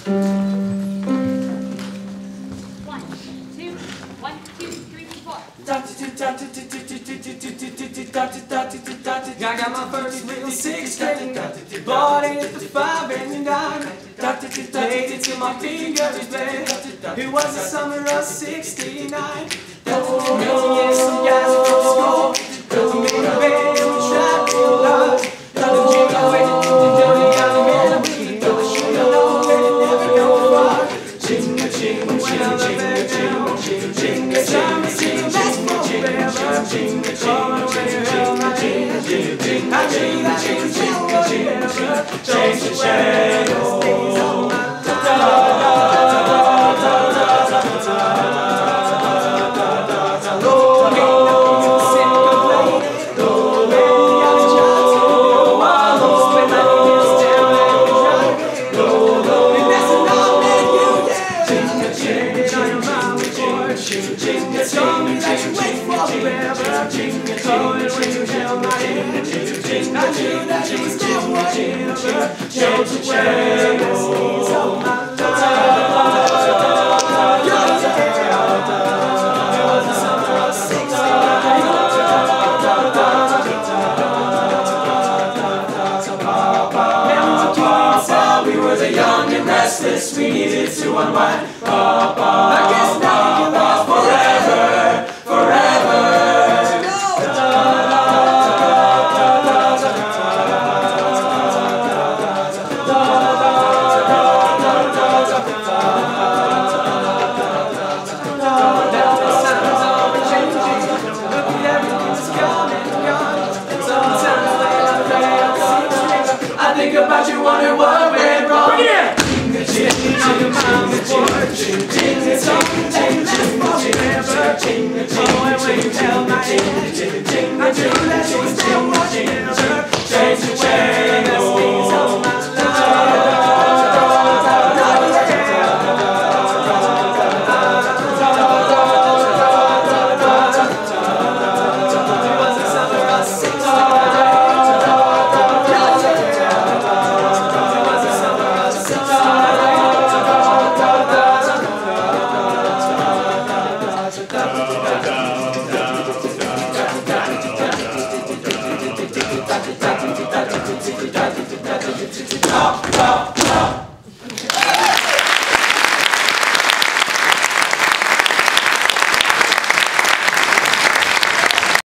One, two, 1, 2, 3, 4. I got my first real 6-string, bought it at the 5 and the dime, played it till my fingers bled. It was the summer of '69. Oh, yeah, some guys from school, we made a band and we tried real hard. Nothing changed the way that you dirty young man, we can throw the shoe alone and it never go far. Chinga, chinga, chinga, chinga, chinga, chinga, chinga, chinga, chinga, chinga, chinga, chinga, change the channel. We were the young and restless, we needed to unwind. I guess now we can last forever, forever. I think about you, wonder what